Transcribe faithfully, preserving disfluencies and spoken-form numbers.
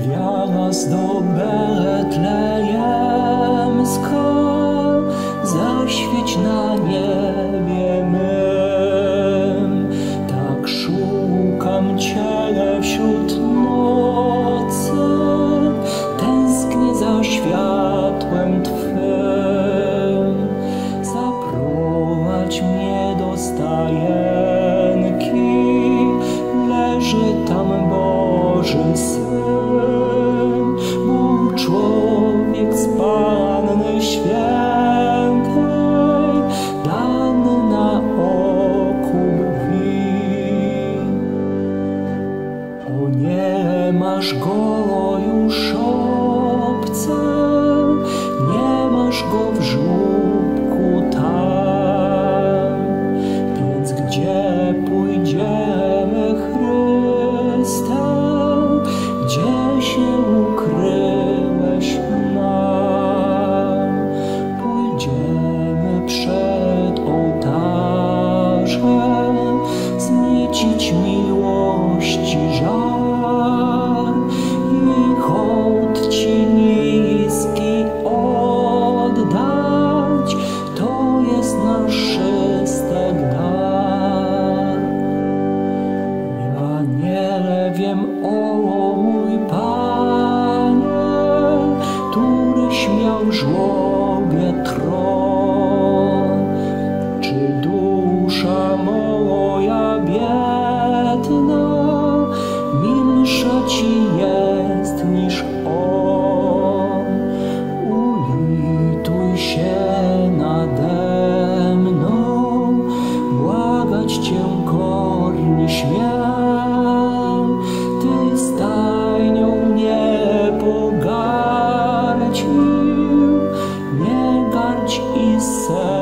Gwiazd do betlejemska, zaświeć na niebie mym. Tak szukam Cię wśród nocy, tęsknię za światłem Twym. Zaprowadź mnie do stajenki, leży tam Boży Syn, Bóg człowiek z Panny Świętej, dany na okup win. O, nie masz go już obcym, nie masz go w żłóbku tam, więc gdzie pójdziemy, Chryste, gdzie się ukryłeś nam? Pójdziemy przed ołtarzem, wzniecić miłości żar i hołd Ci niski oddać. To jest nasz wszystek dar. Ja nie wiem, o mój Panie, któryś miał w żłobie tron, czy dusza moja biedna milsza Ci jest niż On? Ulituj się nade mną, błagać Cię korni śmiem. Ty stajnią mnie pogardził, nie gardź i ser.